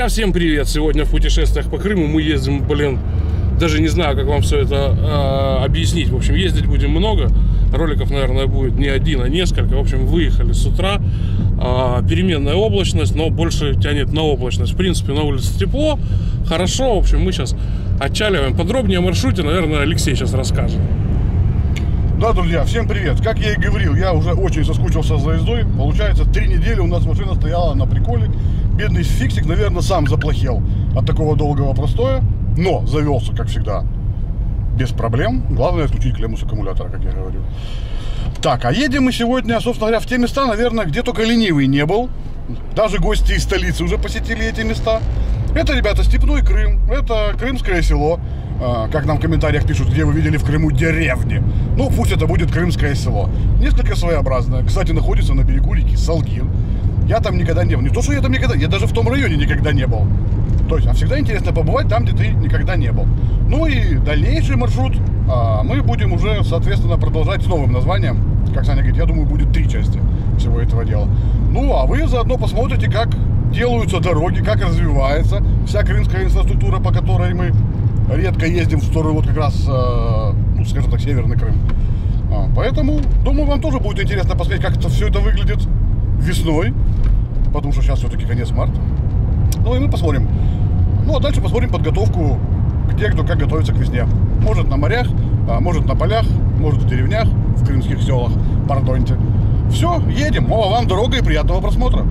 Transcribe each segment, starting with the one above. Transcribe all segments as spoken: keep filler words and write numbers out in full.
Друзья, всем привет! Сегодня в путешествиях по Крыму мы ездим, блин, даже не знаю, как вам все это э, объяснить. В общем, ездить будем много. Роликов, наверное, будет не один, а несколько. В общем, выехали с утра. Э, переменная облачность, но больше тянет на облачность. В принципе, на улице тепло, хорошо. В общем, мы сейчас отчаливаем. Подробнее о маршруте, наверное, Алексей сейчас расскажет. Да, друзья, всем привет. Как я и говорил, я уже очень соскучился за ездой. Получается, три недели у нас машина стояла на приколе. Бедный фиксик, наверное, сам заплохел от такого долгого простоя. Но завелся, как всегда, без проблем. Главное отключить клемму с аккумулятора, как я говорил. Так, а едем мы сегодня, собственно говоря, в те места, наверное, где только ленивый не был. Даже гости из столицы уже посетили эти места. Это, ребята, Степной Крым, это Крымское село. Как нам в комментариях пишут, где вы видели в Крыму деревни. Ну, пусть это будет Крымское село. Несколько своеобразное. Кстати, находится на берегу реки Салгин. Я там никогда не был. Не то, что я там никогда, я даже в том районе никогда не был. То есть, а всегда интересно побывать там, где ты никогда не был. Ну и дальнейший маршрут а, мы будем уже, соответственно, продолжать с новым названием. Как Саня говорит, я думаю, будет три части всего этого дела. Ну, а вы заодно посмотрите, как делаются дороги, как развивается вся крымская инфраструктура, по которой мы редко ездим в сторону, вот как раз, э, ну, скажем так, Северный Крым. А, поэтому, думаю, вам тоже будет интересно посмотреть, как это все это выглядит весной, потому что сейчас все-таки конец марта. Ну и мы посмотрим. Ну а дальше посмотрим подготовку, где кто как готовится к весне. Может на морях, а может на полях, может в деревнях, в крымских селах, пардоньте. Все, едем. Мова вам дорога и приятного просмотра.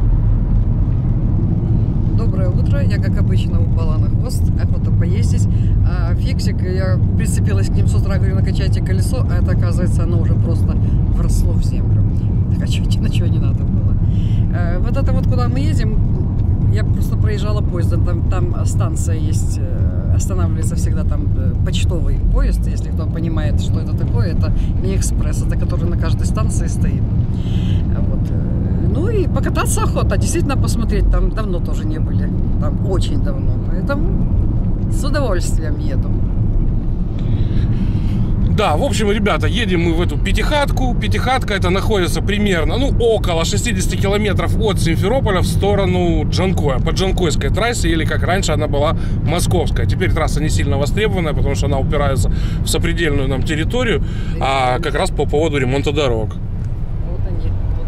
Доброе утро. Я, как обычно, упала на хвост, охота поездить. А фиксик, я прицепилась к ним с утра, говорю, накачайте колесо, а это, оказывается, оно уже просто вросло в землю. Так, а что, на что не надо было? А, вот это вот, куда мы едем, я просто проезжала поездом, там, там станция есть, останавливается всегда там почтовый поезд, если кто понимает, что это такое, это не экспресс, это который на каждой станции стоит. Вот. Ну и покататься охота, действительно посмотреть, там давно тоже не были, там очень давно, поэтому с удовольствием еду. Да, в общем, ребята, едем мы в эту пятихатку. Пятихатка это находится примерно, ну, около шестидесяти километров от Симферополя в сторону Джанкоя, по Джанкойской трассе, или как раньше она была московская. Теперь трасса не сильно востребованная, потому что она упирается в сопредельную нам территорию, а как раз по поводу ремонта дорог. Вот они, вот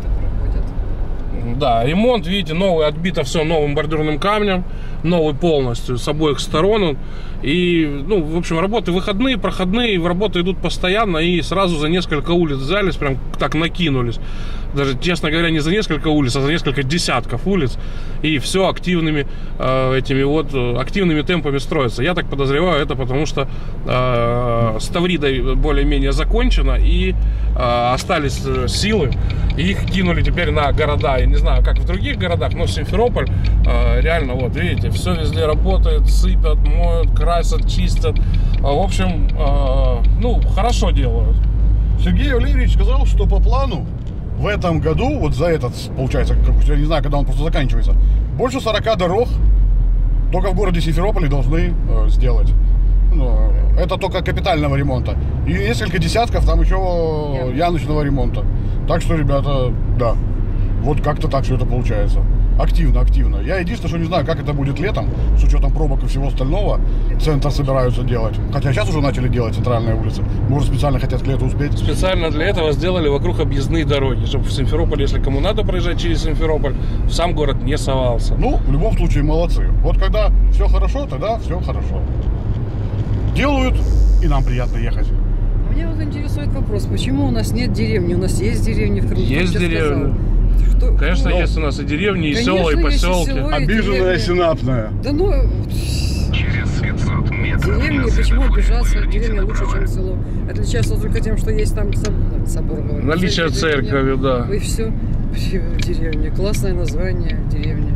и проходят. Да, ремонт, видите, новый, отбито все новым бордюрным камнем, новый полностью с обоих сторон. И, ну, в общем, работы выходные, проходные, в работу идут постоянно, и сразу за несколько улиц взялись, прям так накинулись. Даже, честно говоря, не за несколько улиц, а за несколько десятков улиц. И все активными э, этими вот активными темпами строится. Я так подозреваю, это потому что э, с Тавридой более-менее закончено, и э, остались силы, и их кинули теперь на города. Я не знаю, как в других городах, но Симферополь э, реально, вот, видите, все везде работает, сыпят, моют, красят, чистят. В общем, э, ну, хорошо делают. Сергей Валерьевич сказал, что по плану в этом году, вот за этот, получается, я не знаю, когда он просто заканчивается, больше сорока дорог только в городе Симферополе должны э, сделать. Ну, это только капитального ремонта. И несколько десятков там еще яночного ремонта. Так что, ребята, да, вот как-то так все это получается. Активно, активно. Я единственное, что не знаю, как это будет летом, с учетом пробок и всего остального. Центр собираются делать. Хотя сейчас уже начали делать центральные улицы. Может, специально хотят к лету успеть. Специально для этого сделали вокруг объездные дороги, чтобы в Симферополе, если кому надо проезжать через Симферополь, в сам город не совался. Ну, в любом случае, молодцы. Вот когда все хорошо, тогда все хорошо. Делают, и нам приятно ехать. Меня вот интересует вопрос, почему у нас нет деревни? У нас есть деревни в Крыму? Есть деревни. Кто? Конечно, ну, есть у нас и деревни, и конечно, села, и поселки. Село, и обиженная синапная. Да ну... Через пятьсот метров. Деревни, почему обижаться? Деревня лучше, чем село. Отличается только тем, что есть там собор. собор Наличие церковь, церкви, да. И все. Деревня. Классное название, деревня.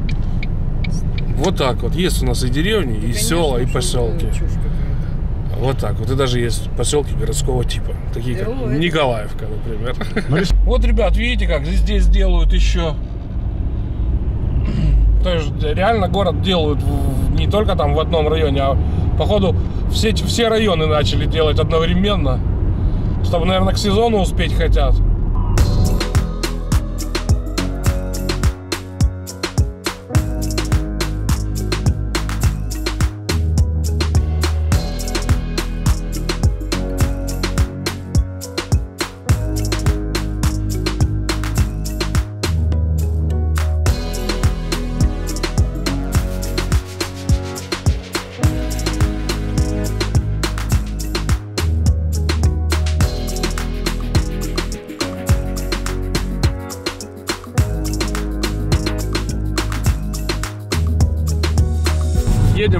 Вот так вот. Есть у нас и деревни, и, и конечно, села, и поселки. Вот так вот. И даже есть поселки городского типа. Такие, как О, Николаевка, например. Вот, ребят, видите, как здесь делают еще. То есть реально город делают не только там в одном районе, а походу все, все районы начали делать одновременно. Чтобы, наверное, к сезону успеть хотят.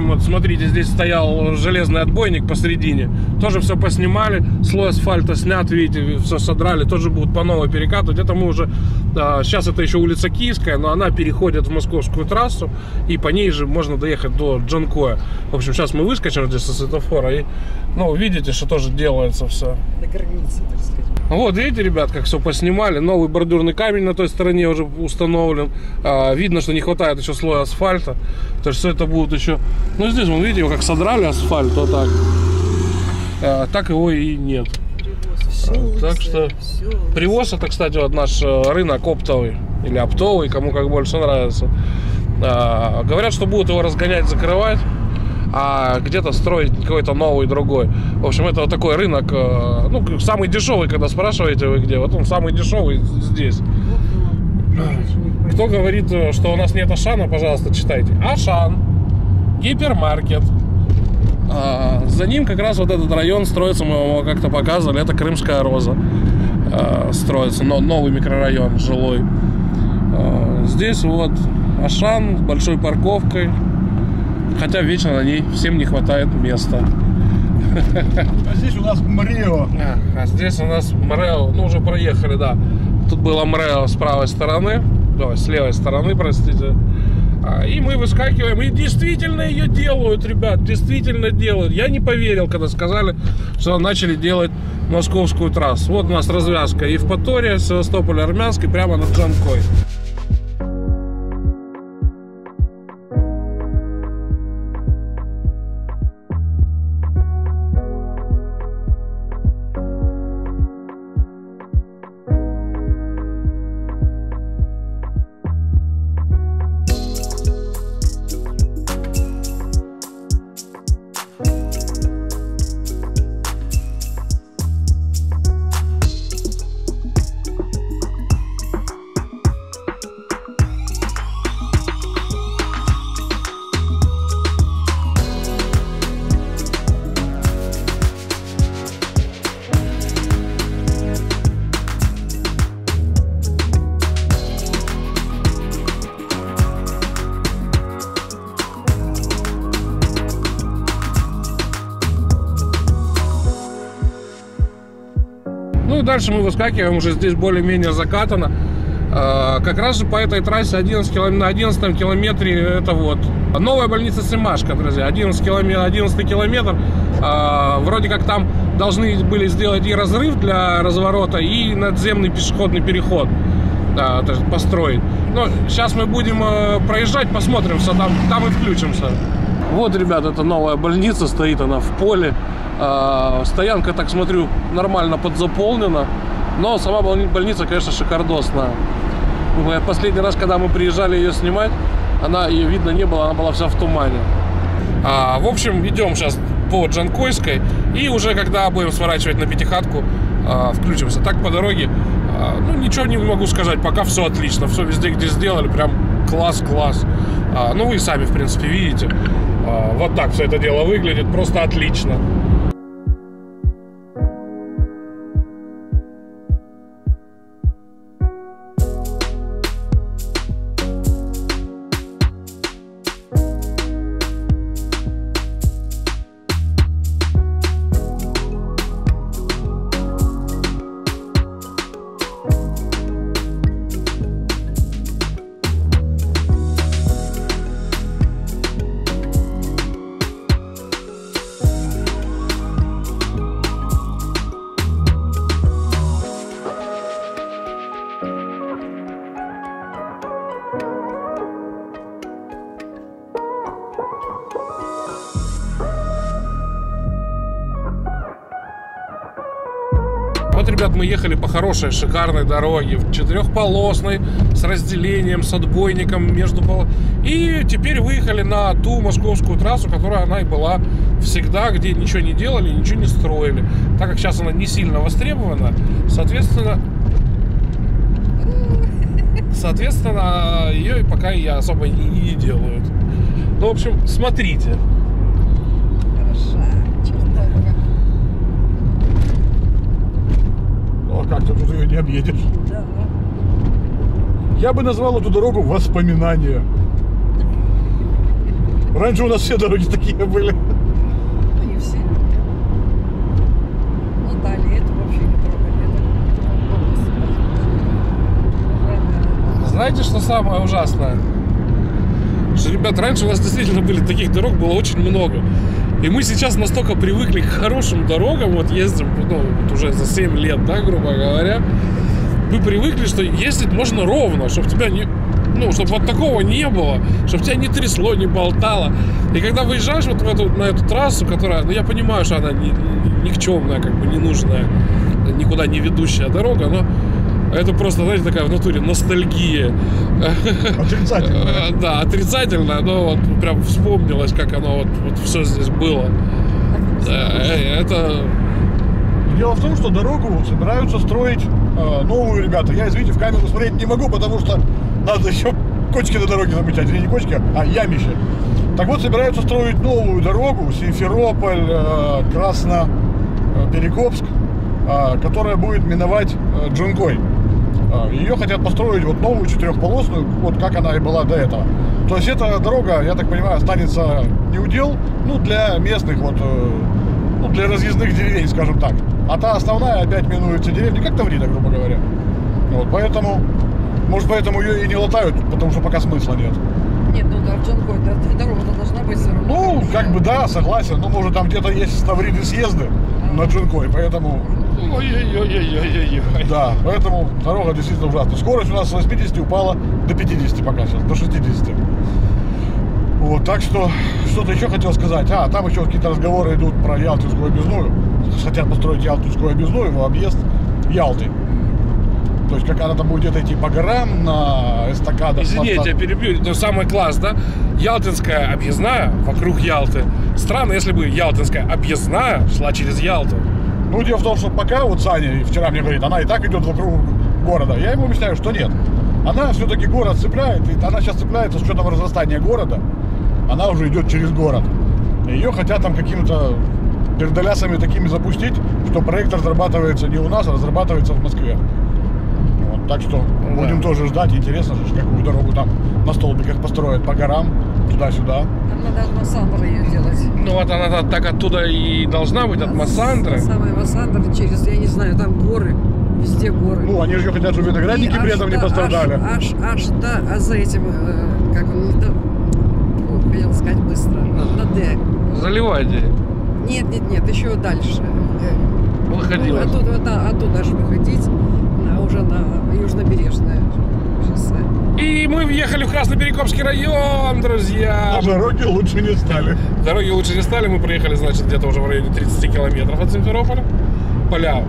вот смотрите, здесь стоял железный отбойник посередине. Тоже все поснимали, слой асфальта снят, видите, все содрали, тоже будут по новой перекатывать. Это мы уже, а, сейчас это еще улица Киевская, но она переходит в московскую трассу, и по ней же можно доехать до Джанкоя. В общем, сейчас мы выскочим здесь со светофора, и, ну, видите, что тоже делается все. До границы, так сказать. Вот, видите, ребят, как все поснимали. Новый бордюрный камень на той стороне уже установлен. А, видно, что не хватает еще слоя асфальта. То есть все это будет еще... Ну, здесь, вы видите, как содрали асфальт, вот так. А, так его и нет. Привоз, а, так что... Привоз, это, кстати, вот наш рынок оптовый. Или оптовый, кому как больше нравится. А, говорят, что будут его разгонять, закрывать, а где-то строить какой-то новый, другой. В общем, это вот такой рынок, ну, самый дешевый, когда спрашиваете вы где, вот он самый дешевый здесь. Кто говорит, что у нас нет Ашана, пожалуйста, читайте. Ашан, гипермаркет. А, за ним как раз вот этот район строится, мы его как-то показывали, это Крымская Роза. А, строится, но новый микрорайон жилой. А, здесь вот Ашан с большой парковкой. Хотя вечно на ней всем не хватает места. А здесь у нас МРЭО. А, а здесь у нас МРЭО. Ну, уже проехали, да. Тут было МРЭО с правой стороны. Ой, с левой стороны, простите. А, и мы выскакиваем. И действительно ее делают, ребят. Действительно делают. Я не поверил, когда сказали, что начали делать московскую трассу. Вот у нас развязка Евпатория, Севастополь, Армянский, прямо над Джанкой. Ну и дальше мы выскакиваем, уже здесь более-менее закатано. А, как раз же по этой трассе одиннадцать километров, на одиннадцатом километре это вот новая больница Семашко, друзья. одиннадцатый километр, одиннадцатый километр. А, вроде как там должны были сделать и разрыв для разворота, и надземный пешеходный переход, да, то есть построить. Но сейчас мы будем э, проезжать, посмотрим, что там, там и включимся. Вот, ребят, это новая больница, стоит она в поле. А, стоянка, так смотрю, нормально подзаполнена. Но сама больница, конечно, шикардосная. Последний раз, когда мы приезжали ее снимать, она, ее видно не было, она была вся в тумане. А, в общем, идем сейчас по Джанкойской. И уже когда будем сворачивать на Пятихатку, а, включимся. Так по дороге, а, ну, ничего не могу сказать, пока все отлично. Все везде, где сделали, прям класс-класс. А, ну, вы сами, в принципе, видите. А, вот так все это дело выглядит, просто отлично. Вот, ребят, мы ехали по хорошей, шикарной дороге, четырехполосной, с разделением, с отбойником между пол... И теперь выехали на ту московскую трассу, которая она и была всегда, где ничего не делали, ничего не строили. Так как сейчас она не сильно востребована, соответственно, соответственно, ее пока и особо и не делают. Ну, в общем, смотрите. Как ты тут ее не объедешь? Да. Я бы назвал эту дорогу воспоминания. Раньше у нас все дороги такие были. Ну, не все. Ну, далее это вообще не трогали. Это... Знаете, что самое ужасное? Что, ребят, раньше у нас действительно были таких дорог, было очень много. И мы сейчас настолько привыкли к хорошим дорогам, вот ездим, ну, вот уже за семь лет, да, грубо говоря. Мы привыкли, что ездить можно ровно, чтобы тебя не... Ну, чтобы вот такого не было, чтобы тебя не трясло, не болтало. И когда выезжаешь вот в эту, на эту трассу, которая, ну, я понимаю, что она ни, никчемная, как бы ненужная, никуда не ведущая дорога, но это просто, знаете, такая в натуре ностальгия. Отрицательная. Да, отрицательная, но вот прям вспомнилось, как оно вот, вот все здесь было. Это... Дело в том, что дорогу собираются строить э, новую, ребята. Я, извините, в камеру смотреть не могу, потому что надо еще кочки на дороге замечать. Или не кочки, а ямище. Так вот, собираются строить новую дорогу Симферополь, э, Красно-Перекопск, э, которая будет миновать э, Джанкой. Э, ее хотят построить вот новую четырехполосную, вот как она и была до этого. То есть эта дорога, я так понимаю, останется неудел, ну, для местных вот, э, ну, для разъездных деревень, скажем так. А та основная опять минуется деревни, как Таврида, грубо говоря. Вот, поэтому, может, поэтому ее и не латают, потому что пока смысла нет. Нет, ну да, в Джанкой, да, дорога должна быть все равно. Ну, как бы да, согласен, но может там где-то есть с Тавриды съезды на Джанкой, поэтому... Ой-ой-ой-ой-ой-ой. Да, поэтому дорога действительно ужасная. Скорость у нас с восьмидесяти упала до пятидесяти пока сейчас, до шестидесяти. Вот, так что, что-то еще хотел сказать. А, там еще какие-то разговоры идут про Ялтинскую объездную. Хотят построить Ялтинскую объездную в объезд Ялты. То есть, как она там будет где-то идти по горам, на эстакадах. Извини, я тебя перебью, но самый класс, да? Ялтинская объездная вокруг Ялты. Странно, если бы Ялтинская объездная шла через Ялту. Ну, дело в том, что пока вот Саня вчера мне говорит, она и так идет вокруг города. Я ему объясняю, что нет. Она все-таки город цепляет, и она сейчас цепляется с учетом разрастания города. Она уже идет через город. Ее хотят там какими-то пердалясами такими запустить, что проект разрабатывается не у нас, а разрабатывается в Москве. Вот, так что да. Будем тоже ждать. Интересно же, какую дорогу там на столбиках построят по горам, туда-сюда. Там надо от Массандра ее делать. Ну вот она так оттуда и должна быть, от Массандры. Самый Массандр через, я не знаю, там горы. Везде горы. Ну, они же хотят, чтобы виноградники и при этом не пострадали. Аж, аж, аж, да, а за этим, э, как он, да, фу, хотел сказать быстро, на Д. Заливайте. Нет, нет, нет, еще дальше. Выходила. Ну, оттуда, да, оттуда аж выходить, на, уже на южнобережное шоссе. И мы въехали в Красно-Перекопский район, друзья. А дороги лучше не стали. Дороги лучше не стали, мы проехали, значит, где-то уже в районе тридцати километров от Симферополя. Поля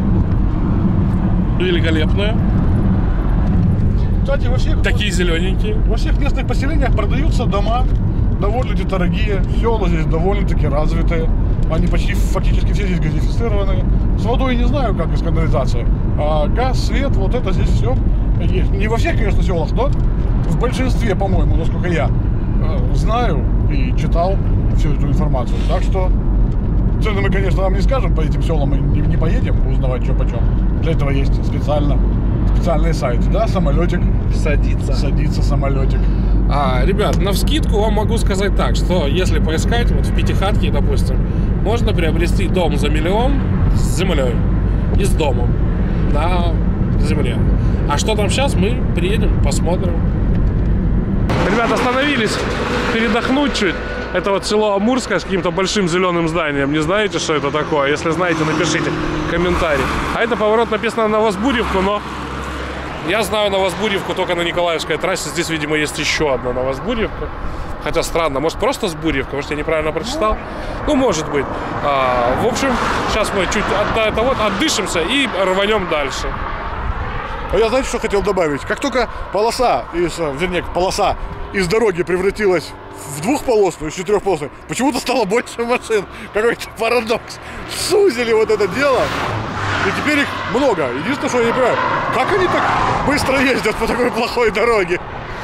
великолепные. Кстати, во всех, такие зелененькие. Во всех местных поселениях продаются дома довольно-таки дорогие. Села здесь довольно-таки развитые. Они почти фактически все здесь газифицированные. С водой не знаю, как и с канализацией. А газ, свет, вот это здесь все есть. Не во всех, конечно, селах, но в большинстве, по-моему, насколько я знаю и читал всю эту информацию. Так что цены мы, конечно, вам не скажем, по этим селам мы не, не поедем узнавать, что почем. Для этого есть специально, специальные сайты. Да, самолетик. Садится. Садится самолетик. А, ребят, навскидку вам могу сказать так, что если поискать вот в Пятихатке, допустим, можно приобрести дом за миллион с землей и с домом на земле. А что там сейчас, мы приедем, посмотрим. Ребята, остановились передохнуть чуть. Это вот село Амурское с каким-то большим зеленым зданием. Не знаете, что это такое? Если знаете, напишите комментарий. А это поворот написано на Новосбурьевку, но я знаю Новосбурьевку только на Николаевской трассе. Здесь, видимо, есть еще одна Новосбурьевка. Хотя странно, может просто Сбурьевка, может я неправильно прочитал? Ну, может быть. А, в общем, сейчас мы чуть от, это вот отдышимся и рванем дальше. А я, знаете, что хотел добавить? Как только полоса, из, вернее, полоса из дороги превратилась в двухполосную, из четырехполосную, почему-то стало больше машин. Какой-то парадокс. Сузили вот это дело. И теперь их много. Единственное, что я не понимаю, как они так быстро ездят по такой плохой дороге?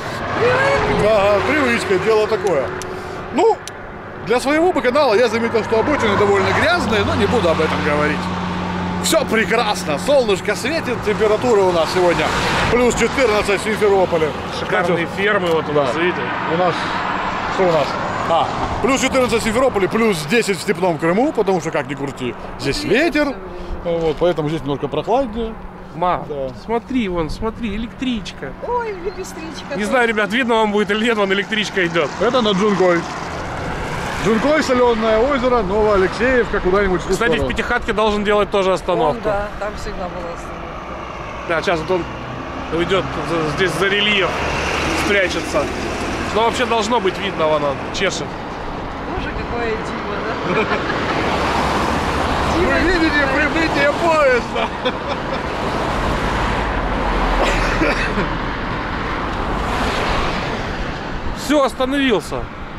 Ага, привычка, дело такое. Ну, для своего бы канала я заметил, что обочины довольно грязные, но не буду об этом говорить. Все прекрасно, солнышко светит, температура у нас сегодня плюс четырнадцать в Симферополе. Шикарные фермы вот у нас, да. видите? У нас, что у нас? А, плюс четырнадцать в Симферополе, плюс десять в Степном Крыму, потому что, как ни крути, здесь ветер, вот, поэтому здесь немножко прохладнее. Ма, Да. смотри, вон, смотри, электричка. Ой, электричка. Не знаю, ребят, видно вам будет или нет, вон электричка идет. Это на Джунгой. Джунгой, Соленое озеро, Новоалексеевка, куда-нибудь в ту Кстати, в сторону. Пятихатке должен делать тоже Он, остановку. да, там всегда была остановка. Да, сейчас вот он уйдет за- здесь за рельеф, спрячется. Но вообще должно быть видно, вон он чешет. Боже, какое диво, да? Вы видите прибытие поезда? Все, остановился.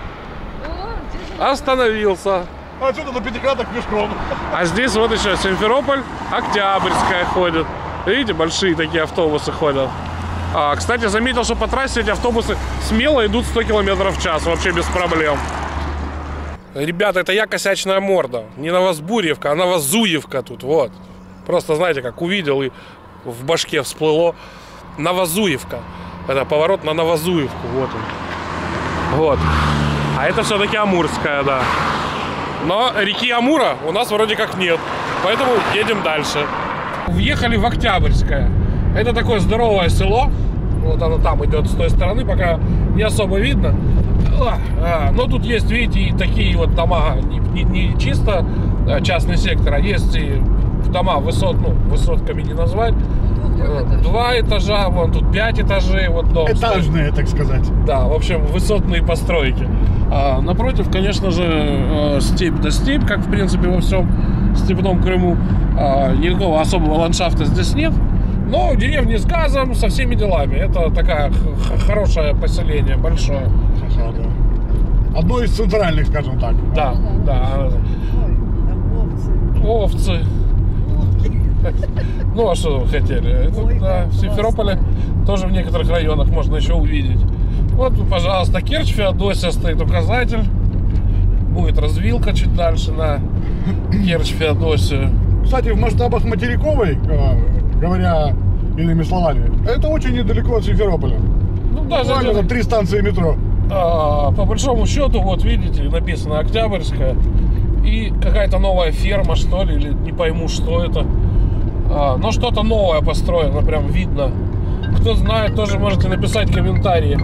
Остановился. Отсюда до Пятихаток пешком. А здесь вот еще Симферополь, Октябрьская ходит. Видите, большие такие автобусы ходят. А, кстати, заметил, что по трассе эти автобусы смело идут сто километров в час, вообще без проблем. Ребята, это я косячная морда. Не Новосбурьевка, а Новозуевка тут, вот. Просто, знаете, как увидел и в башке всплыло. Новозуевка. Это поворот на Новозуевку, вот он. Вот. А это все-таки Амурская, да. Но реки Амура у нас вроде как нет. Поэтому едем дальше. Въехали в Октябрьское. Это такое здоровое село. Вот оно там идет с той стороны, пока не особо видно. А, но тут есть, видите, и такие вот дома, не, не, не чисто частный сектор, а есть и дома высот, ну, высотками не назвать. Два этажа, вон тут пять этажей, вот дом. Этажные, так сказать. Да, в общем, высотные постройки. А напротив, конечно же, степь да степь, как в принципе во всем степном Крыму. А, никакого особого ландшафта здесь нет. Но деревни с газом, со всеми делами. Это такое хорошее поселение, большое. Ага, да. Одно из центральных, скажем так. Да, да. Ой, там овцы. Овцы. Ну, а что вы хотели? Это, Ой, да, как в Симферополе тоже в некоторых районах можно еще увидеть. Вот, пожалуйста, Керчь, Феодосия стоит указатель. Будет развилка чуть дальше на Керчь, Феодосию. Кстати, в масштабах материковой, э, говоря иными словами, это очень недалеко от Симферополя. Ну, даже Буквально где-то, там три станции метро. а, по большому счету, вот видите, написано Октябрьская. И какая-то новая ферма, что ли, или не пойму, что это. А, но что-то новое построено, прям видно. Кто знает, тоже можете написать комментарии.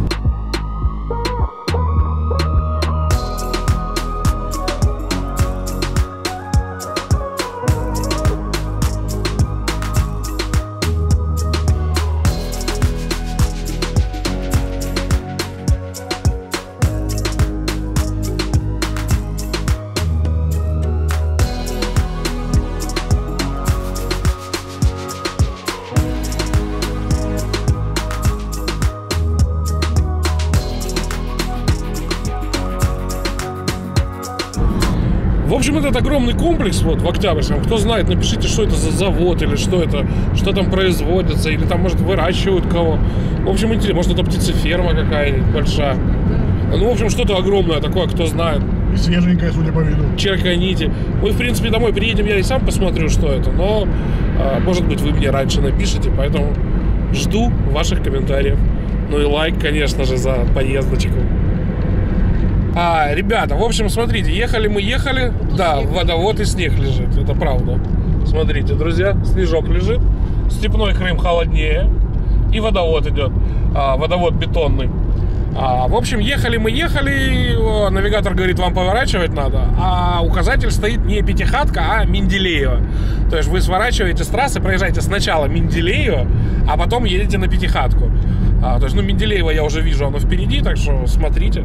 В общем, этот огромный комплекс вот в Октябрьском. Кто знает, напишите, что это за завод или что это, что там производится, или там, может, выращивают кого. В общем, интересно, может, это птицеферма какая-нибудь большая. Ну, в общем, что-то огромное такое, кто знает. И свеженькая, судя по виду. Черканите. Мы, в принципе, домой приедем, я и сам посмотрю, что это. Но, а, может быть, вы мне раньше напишите, поэтому жду ваших комментариев. Ну и лайк, конечно же, за поездочку. А, ребята, в общем, смотрите, ехали мы, ехали. Да, водовод и снег лежит, это правда. Смотрите, друзья, снежок лежит. Степной Крым холоднее. И водовод идет. А, водовод бетонный. А, в общем, ехали мы, ехали. О, навигатор говорит, вам поворачивать надо. А указатель стоит не Пятихатка, а Менделеево. То есть вы сворачиваете с трассы, проезжаете сначала Менделеево, а потом едете на Пятихатку. А, то есть, ну, Менделеево я уже вижу, оно впереди, так что смотрите.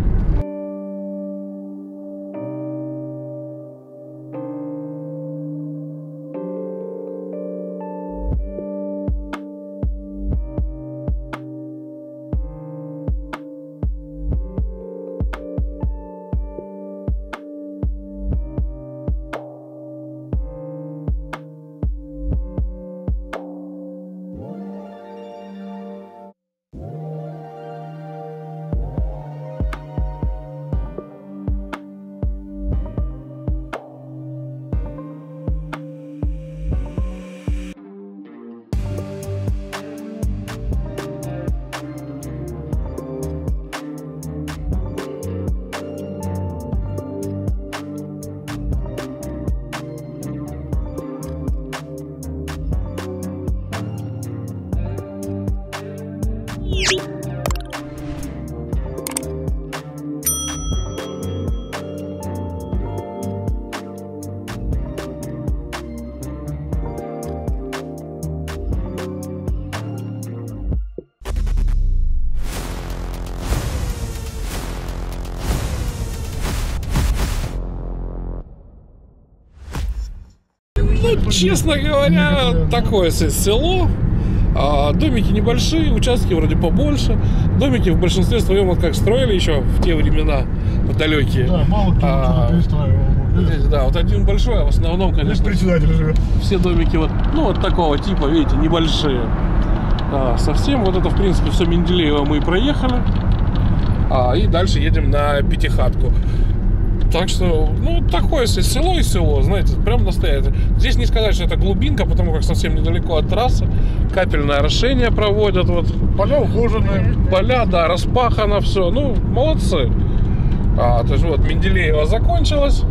Ну, честно говоря, такое село. А, домики небольшие, участки вроде побольше. Домики в большинстве своем вот как строили еще в те времена, в далекие. Да, мало кто а, перестраивал. Здесь, да, вот один большой, а в основном, конечно, председатель живет. Все домики вот, ну, вот такого типа, видите, небольшие. А, совсем вот это, в принципе, все Менделеево мы и проехали. А, и дальше едем на Пятихатку. Так что, ну, такое село и село, знаете, прям настоящее. Здесь не сказать, что это глубинка, потому как совсем недалеко от трассы. Капельное орошение проводят, вот. Поля ухоженные. Поля, да, распахано все. Ну, молодцы. А, то есть вот Менделеево закончилось.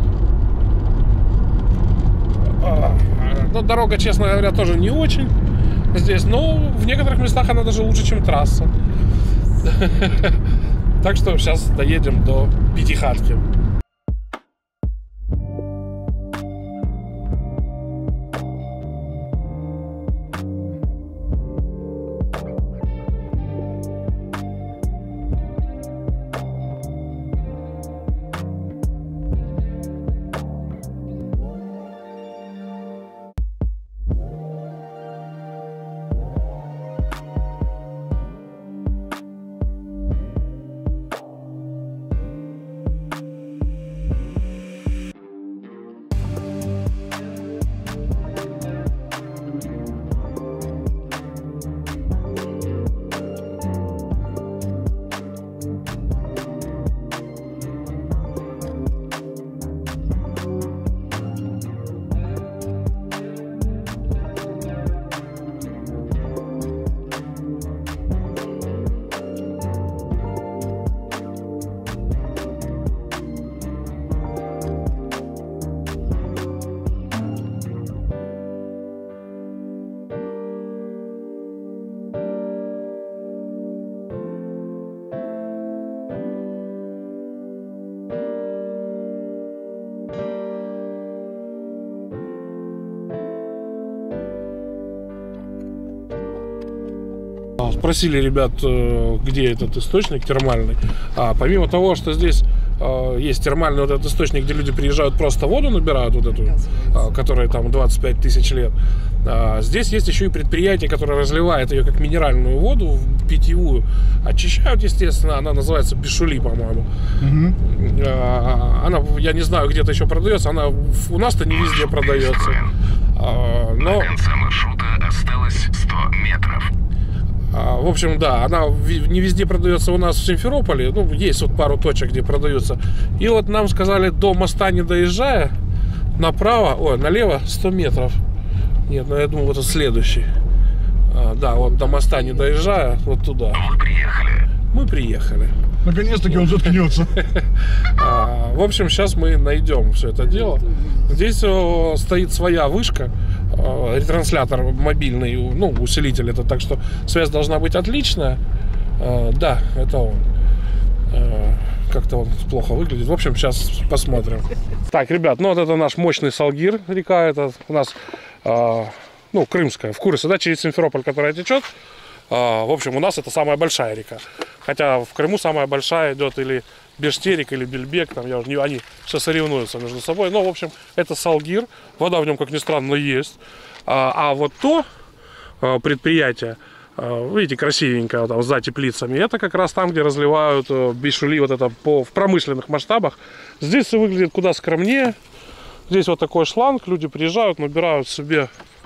А, ну, дорога, честно говоря, тоже не очень здесь, но в некоторых местах она даже лучше, чем трасса. Так что сейчас доедем до Пятихатки. Спросили ребят, где этот источник термальный. А помимо того, что здесь есть термальный вот этот источник, где люди приезжают, просто воду набирают, вот эту, которая там двадцать пять тысяч лет. Здесь есть еще и предприятие, которое разливает ее как минеральную воду, питьевую. Очищают, естественно, она называется Бишули, по-моему. Угу. Она, я не знаю, где-то еще продается, она у нас-то не везде продается. Но... До конца маршрута осталось сто метров. В общем, да, она не везде продается у нас в Симферополе. Ну, есть вот пару точек, где продается. И вот нам сказали, до моста не доезжая, направо, ой, налево сто метров. Нет, ну я думаю, вот это следующий. А, да, вот до моста не доезжая, вот туда. Вы приехали. Мы приехали. Наконец-таки он заткнется. А, в общем, сейчас мы найдем все это дело. Здесь о, стоит своя вышка, о, ретранслятор мобильный, ну, усилитель это, так что связь должна быть отличная. А, да, это он. А, как-то он плохо выглядит. В общем, сейчас посмотрим. Так, ребят, ну вот это наш мощный Салгир, река, это у нас, а, ну, крымская, в курсе, да, через Симферополь, которая течет. А, в общем, у нас это самая большая река. Хотя в Крыму самая большая идет или Бештерик, или Бельбек, там, я уже не, они все соревнуются между собой. Но, в общем, это Салгир. Вода в нем, как ни странно, есть. А, а вот то а, предприятие, а, видите, красивенькое, там, за теплицами, это как раз там, где разливают а, Бишули, вот это по, в промышленных масштабах. Здесь все выглядит куда скромнее. Здесь вот такой шланг, люди приезжают, набирают себе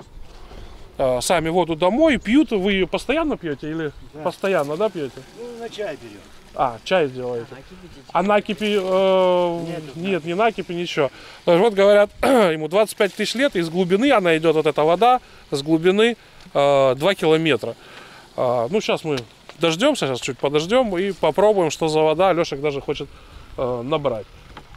сами воду домой, пьют. Вы ее постоянно пьете или да. Постоянно, да, пьете? Ну, на чай берем. А, чай делаете. А накипи, э, нет, нет, не накипи, ничего. Вот говорят, ему двадцать пять тысяч лет, из глубины она идет, вот эта вода, с глубины э, два километра. Э, ну, сейчас мы дождемся, сейчас чуть подождем и попробуем, что за вода. Лешек даже хочет э, набрать.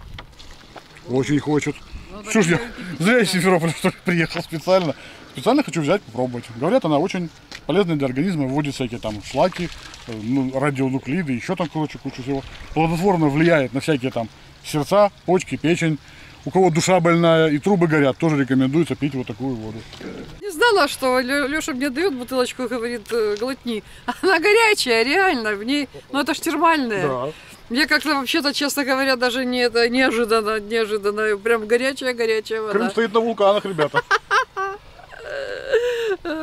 Очень хочет. Ну, что ж я, зря из Симферополя что ли приехал специально. Специально хочу взять, попробовать. Говорят, она очень полезная для организма, вводит всякие там шлаки, ну, радионуклиды, еще там, короче, кучу всего. Плодотворно влияет на всякие там сердца, почки, печень. У кого душа больная и трубы горят, тоже рекомендуется пить вот такую воду. Не знала, что Леша мне дает бутылочку и говорит, глотни. Она горячая, реально, в ней, ну это ж термальная. Да. Мне как-то вообще-то, честно говоря, даже не это неожиданно, неожиданно, прям горячая-горячая вода. Крым стоит на вулканах, ребята.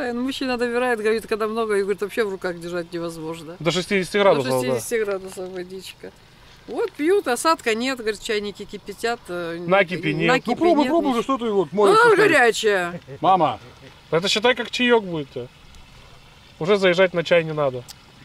Да, и мужчина доверяет, говорит, когда много, и говорит, вообще в руках держать невозможно. До шестидесяти градусов, До шестидесяти градусов водичка. Вот пьют, осадка нет, говорит, чайники кипятят. Накипи нет. Накипи Ну пробуй, нет, пробуй, ничего. что ты вот Ну, моешь. она горячая. Мама, да. Это считай, как чаек будет-то. Уже заезжать на чай не надо.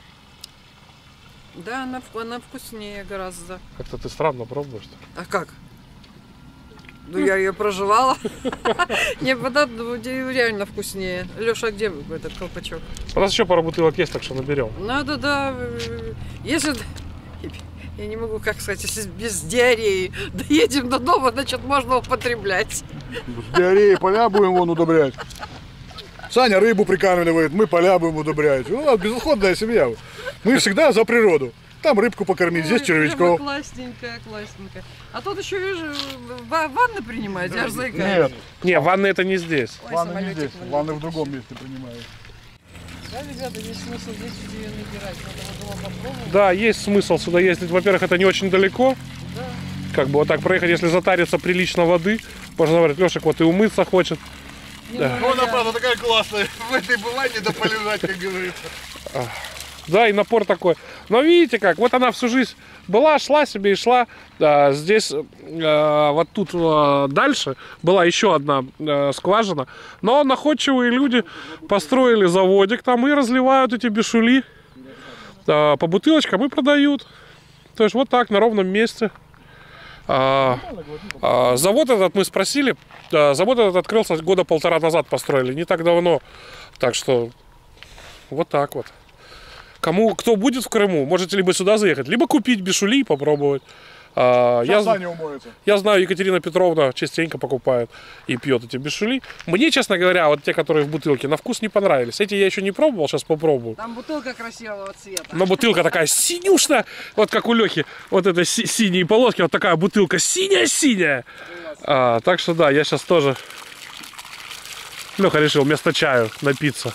Да, она, вку- она вкуснее гораздо. Как-то ты странно пробуешь. А как? Ну, я ее проживала. Не, вода ну, реально вкуснее. Леша, где этот колпачок? У нас еще пару бутылок есть, так что наберем. Надо, да. Если... Я не могу, как сказать, если без диареи доедем до дома, значит, можно употреблять. с диареей поля будем вон удобрять. Саня рыбу прикармливает, мы поля будем удобрять. Ну, безысходная семья. Мы всегда за природу. Там рыбку покормить, здесь Ой, червячков. прямо классненькая, классненькая. А тут еще, вижу, ва- ванны принимаете, аж заикаюсь. Нет, Не, ванны это не здесь. Ой, ванны не самолетик здесь, вылетел. ванны в другом месте принимают. Да, ребята, есть смысл здесь ее набирать. Надо вот дома попробовать. Да, есть смысл сюда ездить. Во-первых, это не очень далеко. Да. Как бы вот так проехать, если затариться прилично воды. Можно говорить, Лешек вот и умыться хочет. Не, Да. ну, Она, да. правда, такая классная. В этой бывании да полежать, как говорится. Да, и напор такой. Но видите как, вот она всю жизнь была, шла себе и шла. А, здесь, а, вот тут а, дальше была еще одна а, скважина. Но находчивые люди построили заводик там и разливают эти бешули а, по бутылочкам и продают. То есть вот так, на ровном месте. А, а, завод этот мы спросили. а, Завод этот открылся года полтора назад, построили, не так давно. Так что вот так вот. Кому, кто будет в Крыму, можете либо сюда заехать, либо купить бешули и попробовать. А, я, Сейчас Саня умоется. я знаю, Екатерина Петровна частенько покупает и пьет эти бешули. Мне, честно говоря, вот те, которые в бутылке, на вкус не понравились. Эти я еще не пробовал, сейчас попробую. Там бутылка красивого цвета. Но бутылка такая синюшная, вот как у Лехи, вот это си- синие полоски, вот такая бутылка синяя-синяя. А, так что да, я сейчас тоже... Леха решил вместо чаю напиться.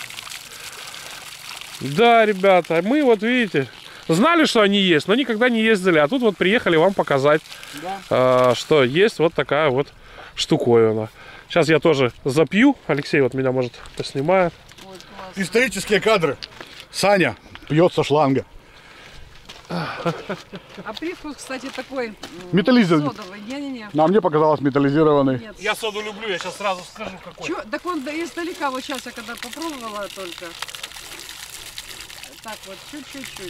Да, ребята, мы вот видите, знали, что они есть, но никогда не ездили. А тут вот приехали вам показать, Да. а, что есть вот такая вот штуковина. Сейчас я тоже запью. Алексей вот меня, может, поснимает. Ой, класс. Исторические кадры. Саня пьет со шланга. А привкус, кстати, такой м, Металлизированный. содовый. Не-не-не. А мне показалось металлизированный. Нет. Я соду люблю, я сейчас сразу скажу, какой. Чё? Так он да, издалека, вот сейчас я когда попробовала только. Так вот, чуть-чуть-чуть.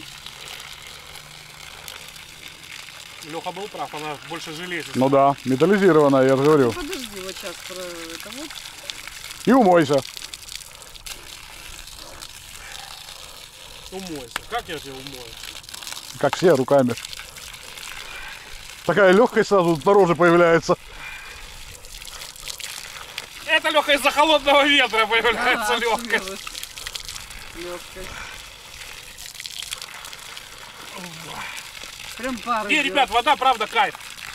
Леха был прав, она больше железит. Ну да, металлизированная, я же говорю. Подожди, вот сейчас про это вот. И умойся. Умойся. Как я тебя умою? Как все, руками. Такая легкость сразу на роже появляется. Это, Леха, из-за холодного ветра появляется Ага, легкость. смелость. Легкость. Прям пар Не, идет. ребят, вода, правда, кайф.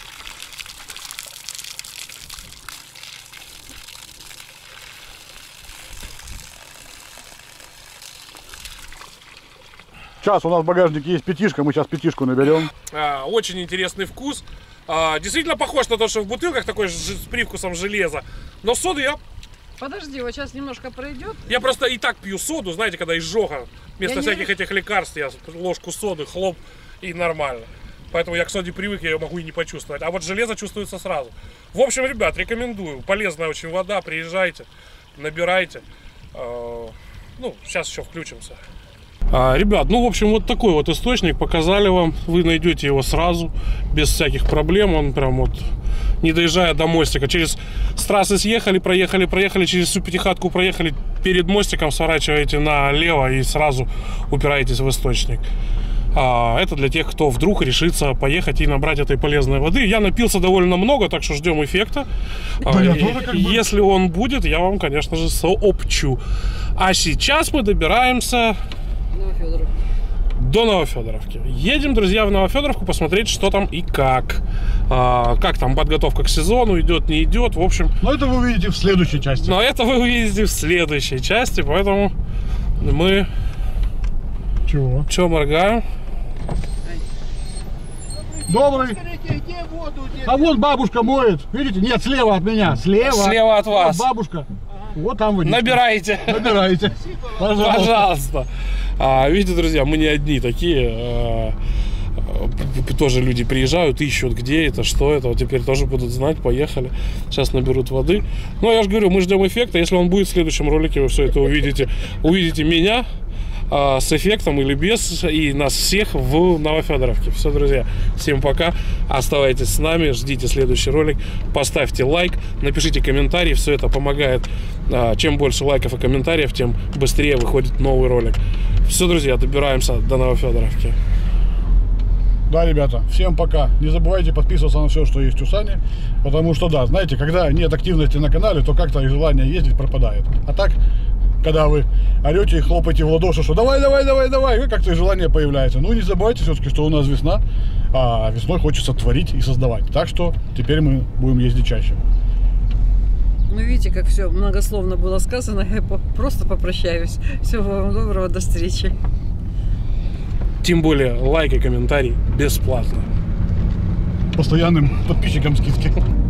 Сейчас у нас в багажнике есть пятишка, мы сейчас пятишку наберем. А, очень интересный вкус. А, действительно похож на то, что в бутылках такой ж- с привкусом железа. Но соду я, Подожди, вот сейчас немножко пройдет. я просто и так пью соду, знаете, когда изжога. Вместо Я не- всяких этих лекарств я ложку соды, хлоп, и нормально. Поэтому я к соде привык, я ее могу и не почувствовать. А вот железо чувствуется сразу. В общем, ребят, рекомендую. Полезная очень вода, приезжайте, набирайте. А, ну, сейчас еще включимся. А, ребят, ну, в общем, вот такой вот источник показали вам. Вы найдете его сразу, без всяких проблем. Он прям вот, не доезжая до мостика. Через с трассы съехали, проехали, проехали, через всю пятихатку проехали. Перед мостиком сворачиваете налево и сразу упираетесь в источник. А, это для тех, кто вдруг решится поехать и набрать этой полезной воды. Я напился довольно много, так что ждем эффекта. А, я и- тоже как бы. Если он будет, я вам, конечно же, сообщу. А сейчас мы добираемся Новофёдоров. до Новофедоровки. Едем, друзья, в Новофедоровку посмотреть, что там и как. А, как там подготовка к сезону идет, не идет. В общем, Но это вы увидите в следующей части. но это вы увидите в следующей части, поэтому мы Чего? что моргаем? Добрый. А вон бабушка моет. Видите? Нет, слева от меня. Слева. Слева от вас. Вот бабушка. Вот там водичка. Набирайте. Набирайте. Пожалуйста. Пожалуйста. А, видите, друзья, мы не одни такие. А, тоже люди приезжают, ищут, где это, что это. Вот теперь тоже будут знать, поехали. Сейчас наберут воды. Ну, я же говорю, мы ждем эффекта. Если он будет в следующем ролике, вы все это увидите. Увидите меня а, с эффектом или без, и нас всех в Новофедоровке. Все, друзья, всем пока. Оставайтесь с нами, ждите следующий ролик. Поставьте лайк, напишите комментарий. Все это помогает. А, чем больше лайков и комментариев, тем быстрее выходит новый ролик. Все, друзья, добираемся до Новофедоровки. Да, ребята, всем пока. Не забывайте подписываться на все, что есть у Сани. Потому что, да, знаете, когда нет активности на канале, то как-то и желание ездить пропадает. А так, когда вы орете и хлопаете в ладоши, что давай, давай, давай, давай, как-то и желание появляется. Ну, не забывайте все-таки, что у нас весна, а весной хочется творить и создавать. Так что теперь мы будем ездить чаще. Ну, видите, как все многословно было сказано. Я просто попрощаюсь. Всего вам доброго, до встречи. Тем более лайк и комментарий бесплатно. Постоянным подписчикам скидки.